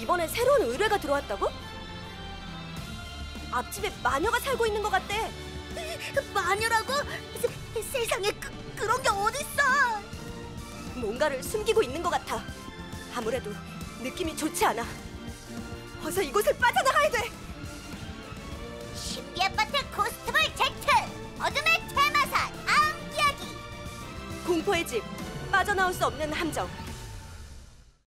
이번에 새로운 의뢰가 들어왔다고? 앞집에 마녀가 살고 있는 것 같대. 마녀라고? 세상에 그런 게 어딨어? 뭔가를 숨기고 있는 것 같아. 아무래도 느낌이 좋지 않아. 어서 이곳을 빠져나가야 돼. 신비한 바틀 코스트볼 Z 어둠의 테마사 암기하기. 공포의 집, 빠져나올 수 없는 함정.